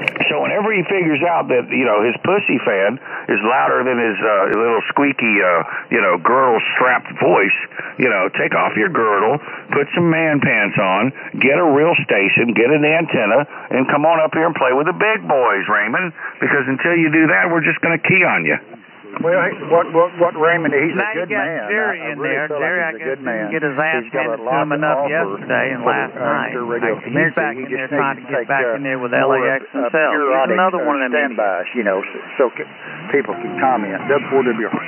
So whenever he figures out that, his pussy fan is louder than his little squeaky, girdle-strapped voice, take off your girdle, put some man pants on, get a real station, get an antenna, and come on up here and play with the big boys, Raymond, because until you do that, we're just going to key on you. Well, what Raymond, he's now a good man. Now you got Jerry in really there. Jerry, like I guess, didn't get his ass he's got handed to him enough yesterday and last night. He's back in there trying to get back in there with LAX himself. He's another one of them standbys, so people can comment. Before they be.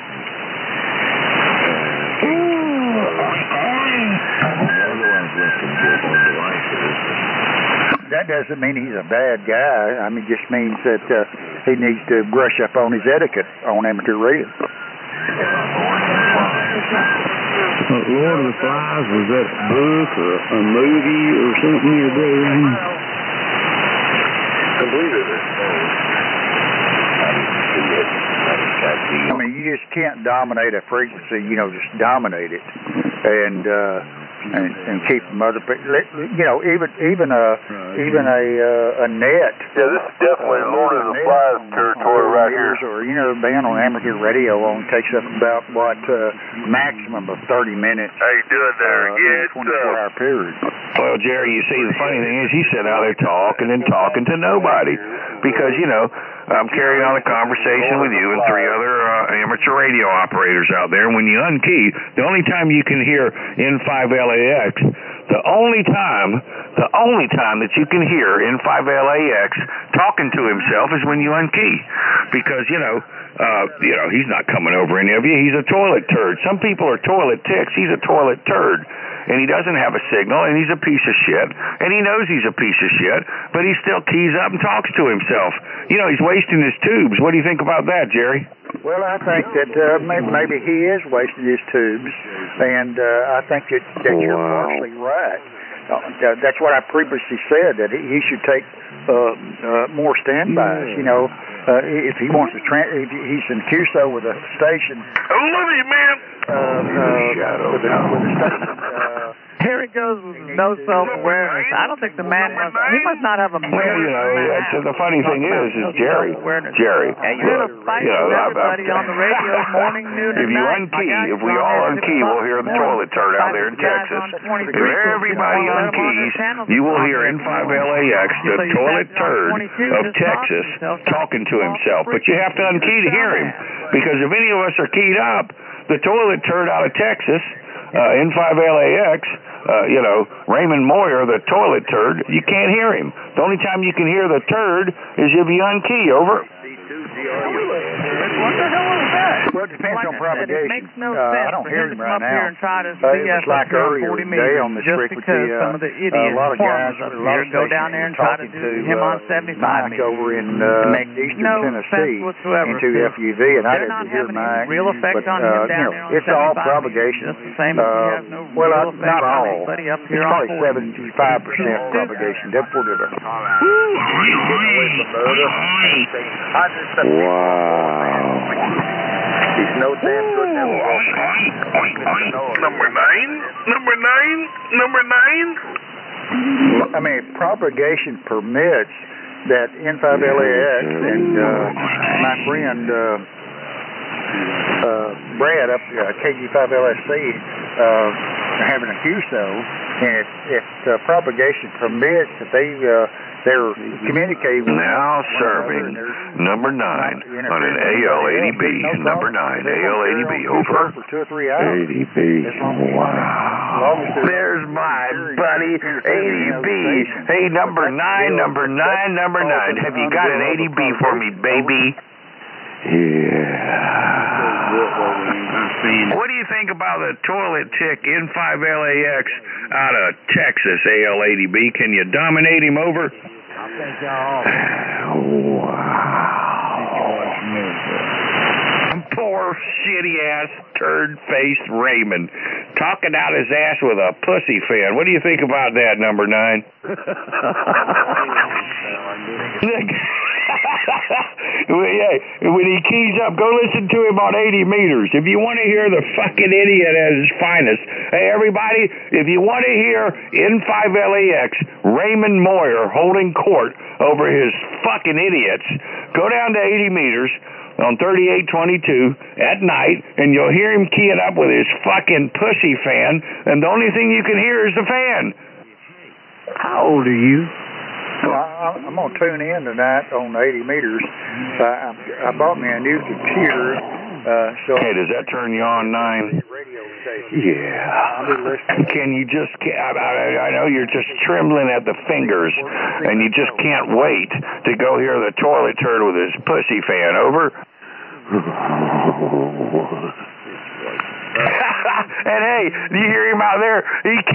That doesn't mean he's a bad guy. I mean, it just means that he needs to brush up on his etiquette on amateur radio. Lord of the Flies, was that a book or a movie or something you're doing? I believe it is. I mean, you just can't dominate a frequency, just dominate it. And keep them other people, even a net. Yeah, this is definitely Lord of the Flies territory right here. Or band on amateur radio takes up about maximum of 30 minutes. How you doing there? Yeah, 24-hour period. Well, Jerry, you see, the funny thing is he's sitting out there talking to nobody because I'm carrying on a conversation with you and three other amateur radio operators out there. And when you unkey, the only time you can hear N5LAX, the only time that you can hear N5LAX talking to himself is when you unkey, because he's not coming over any of you. He's a toilet turd. Some people are toilet ticks. He's a toilet turd. And he doesn't have a signal, and he's a piece of shit, and he knows he's a piece of shit, but he still keys up and talks to himself. He's wasting his tubes. What do you think about that, Jerry? Well, I think that maybe he is wasting his tubes, and I think that you're partially right. That's what I previously said, that he should take more standbys. If he wants to, if he's in QSO with a station. I love you, man. With a station. Here he goes with no self-awareness. I don't think the man he must not have a Well, the funny thing is Jerry. Everybody on the radio morning, noon, and if you unkey, if we all unkey, we'll hear the toilet turd out there in Texas. If everybody unkeys, you will hear N5LAX, the toilet turd of Texas, talking to himself. But you have to unkey to hear him, because if any of us are keyed up, the toilet turd out of Texas, N5LAX, Raymond Moyer, the toilet turd, you can't hear him. The only time you can hear the turd is if you unkey. Over. What the hell was that? Well, it depends on propagation. It makes no sense I don't for hear him to him come right up here now. and try to It's like earlier today on this just frequency. because some of the idiot a lot of guys, up here go down there and try to do him on 75 Mike over in eastern Tennessee into FUV, and I didn't hear Mike. Real effect on him down there on it's all propagation. Just the same as he has no well, real effect not on all. anybody up It's here on probably 75% propagation. That's what it is. Wow. He's no damn good never Number nine. I mean, propagation permits that N5LAX and my friend Brad up KG5LSC having a QSO, and if propagation permits that they're communicating. Now serving number 9 on an AL80B. Number 9, AL80B. Over. For 2 or 3 hours. 80B. Wow. There's my buddy, 80B. Hey, number 9. Have you got an 80B for me, baby? Yeah. What do you think about the toilet tick N5LAX out of Texas, AL80B? Can you dominate him over? Wow. Poor shitty-ass turd-faced Raymond talking out his ass with a pussy fan. What do you think about that, number 9? When he keys up, go listen to him on 80 meters. If you want to hear the fucking idiot at his finest, hey, everybody, if you want to hear N5LAX, Raymond Moyer holding court over his fucking idiots, go down to 80 meters on 3822 at night, and you'll hear him keying up with his fucking pussy fan, and the only thing you can hear is the fan. How old are you? Well, I'm going to tune in tonight on 80 meters. I bought me a new computer. Hey, does that turn you on, 9? Yeah. Can you just, I know you're just trembling at the fingers, and you just can't wait to go hear the toilet turd with his pussy fan. Over? And hey, do you hear him out there?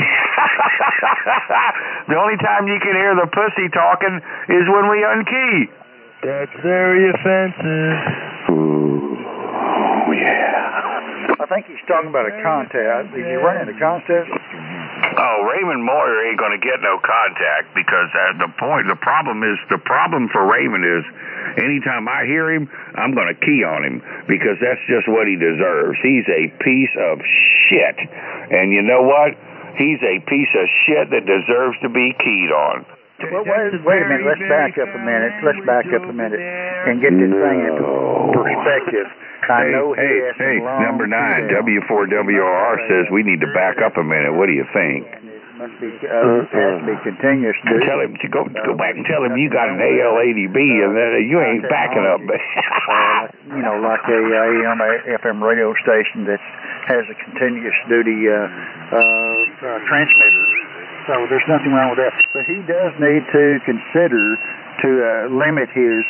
The only time you can hear the pussy talking is when we unkey. That's very offensive. Oh, yeah. I think he's talking about a contest. Is he running a contest? Oh, Raymond Moyer ain't going to get no contact because the problem for Raymond is anytime I hear him, I'm going to key on him because that's just what he deserves. He's a piece of shit. And you know what? He's a piece of shit that deserves to be keyed on. Well, wait a minute. Let's back up a minute. And get this thing into perspective. Hey, number 9, W4WR says we need to back up a minute. What do you think? Must be, has to be continuous. Dude. Tell him to go back and tell him you got an AL80B and that you ain't backing up. You know, like a AM, FM radio station that has a continuous duty transmitter. So there's nothing wrong with that. But he does need to consider to limit his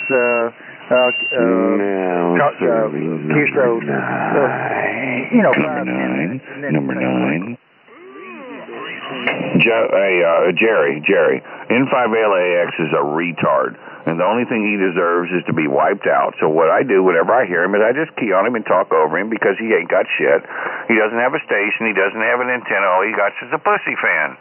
Number 9. Jerry, N5LAX is a retard, and the only thing he deserves is to be wiped out. So what I do whenever I hear him is I just key on him and talk over him because he ain't got shit. He doesn't have a station. He doesn't have an antenna. All he got is a pussy fan.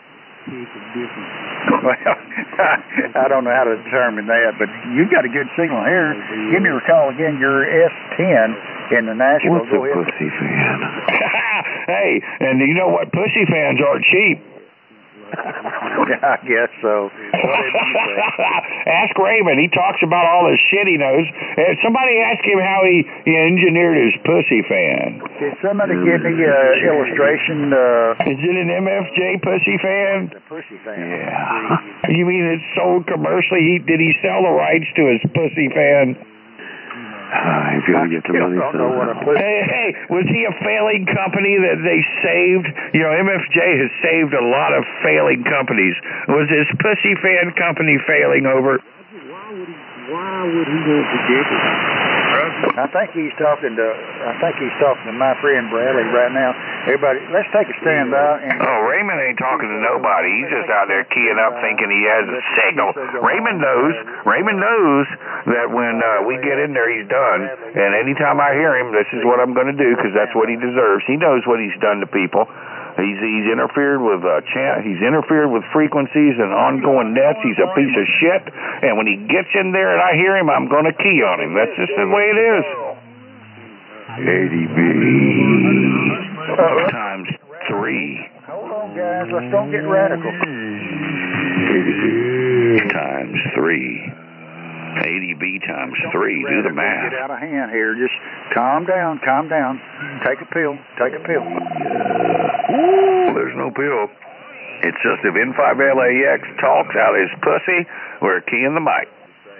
Well, I don't know how to determine that, but you got a good signal here. Give me a call again. You're S10 in the Nashville. What's a pussy fan? Hey, and you know what? Pussy fans aren't cheap. Yeah, I guess so. Ask Raymond. He talks about all the shit he knows. Somebody ask him how he engineered his pussy fan. Can somebody give me an illustration? Is it an MFJ pussy fan? The pussy fan. Yeah. You mean it's sold commercially? Did he sell the rights to his pussy fan? If you want to get the money, Hey, was he a failing company that they saved? You know, MFJ has saved a lot of failing companies. Was his pussy fan company failing over? Why would he want to get it? I think he's talking to my friend Bradley right now. Everybody, let's take a stand by. Raymond ain't talking to nobody. He's just out there keying up thinking he has a signal. Raymond knows that when we get in there, he's done. And anytime I hear him, this is what I'm going to do because that's what he deserves. He knows what he's done to people. He's interfered with he's interfered with frequencies and ongoing nets. He's a piece of shit. And when he gets in there and I hear him, I'm going to key on him. That's just the way it is. 80B times 3. Hold on, guys. Let's don't get radical. Times 3. 80B times 3. Do the math. Get out of hand here. Just calm down. Take a pill. There's no pill. It's just if N5LAX talks out his pussy, we're keying the mic.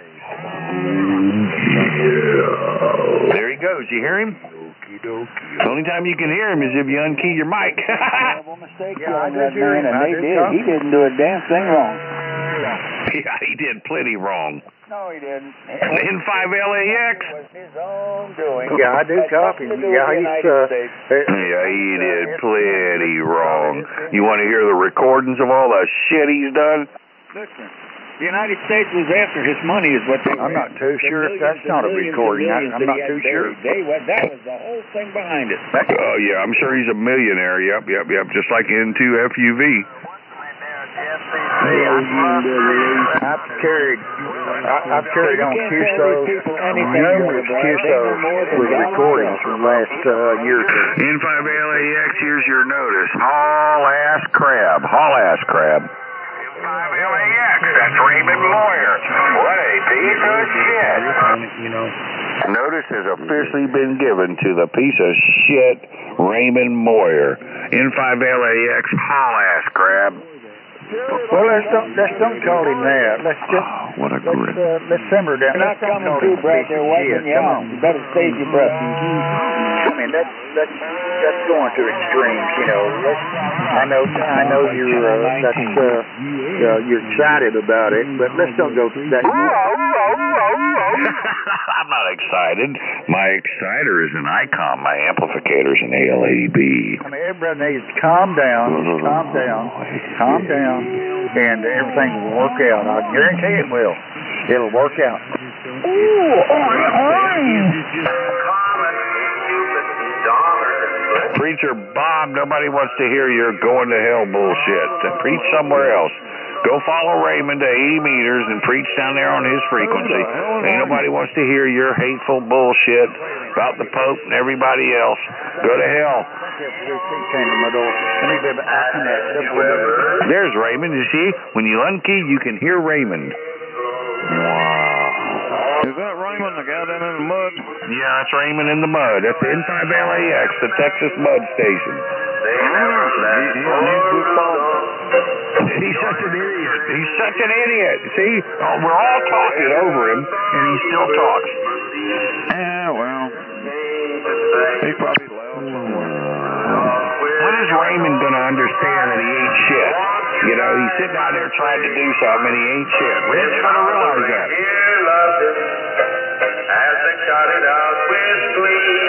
There he goes. You hear him? The only time you can hear him is if you unkey your mic. I did hear him. He didn't do a damn thing wrong. Yeah, he did plenty wrong. No, he didn't. N5LAX. His own doing. Yeah, I do copy him. Yeah, he did plenty wrong. You want to hear the recordings of all the shit he's done? Listen, the United States was after his money is what they I'm not too sure if that's not a recording. I'm not too sure. That was the whole thing behind it. Oh, yeah, I'm sure he's a millionaire. Yep. Just like N2FUV. I've carried on QSOs, numerous QSOs with recordings from the last year or two. N5LAX, here's your notice. Haul ass crab. N5LAX. That's Raymond Moyer. What a piece of shit. Notice has officially been given to the piece of shit Raymond Moyer. N5LAX, haul ass crab. Well, let's don't call him that. Let's just what a grit. Let's simmer down. You're not coming through, Brad. They're waiting. Come on, you better save your breath. I mean, that's going to extremes. I know you're excited about it, but let's don't go that. I'm not excited. My exciter is an icon. My amplificator's an ALAB. I mean, everybody needs to calm down, and everything will work out. I guarantee it will. It'll work out. Preacher Bob, nobody wants to hear your going to hell bullshit. Preach somewhere else. Go follow Raymond to 80 meters and preach down there on his frequency. Ain't nobody wants to hear your hateful bullshit about the Pope and everybody else. Go to hell. There's Raymond. You see, when you unkey, you can hear Raymond. Wow. Is that Raymond, the guy down in the mud? Yeah, that's Raymond in the mud. That's the N5LAX, the Texas Mud Station. He's such an idiot. He's such an idiot. See, we're all talking over him, and he still talks. Yeah, well, he's probably loud somewhere. When is Raymond going to understand that he ain't shit? He's sitting out there trying to do something, and he ain't shit. When's he going to realize that? As they shouted out with glee.